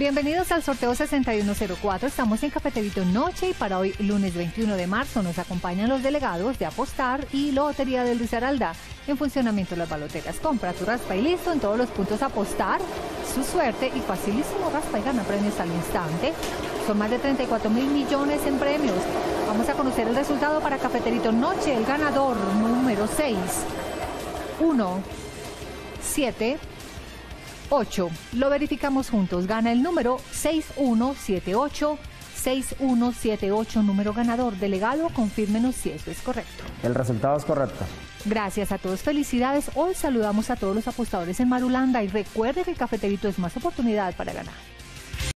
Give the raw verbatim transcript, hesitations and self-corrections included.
Bienvenidos al sorteo sesenta y uno cero cuatro. Estamos en Cafeterito Noche y para hoy, lunes veintiuno de marzo, nos acompañan los delegados de Apostar y Lotería del Risaralda. En funcionamiento las baloteras. Compra tu raspa y listo en todos los puntos Apostar. Su suerte y facilísimo raspa y gana premios al instante. Son más de treinta y cuatro mil millones en premios. Vamos a conocer el resultado para Cafeterito Noche. El ganador número seis, uno, siete, ocho. Lo verificamos juntos. Gana el número seis uno siete ocho. seis uno siete ocho, número ganador. Delegado, confírmenos si eso es correcto. El resultado es correcto. Gracias a todos, felicidades. Hoy saludamos a todos los apostadores en Marulanda y recuerde que el Cafeterito es más oportunidad para ganar.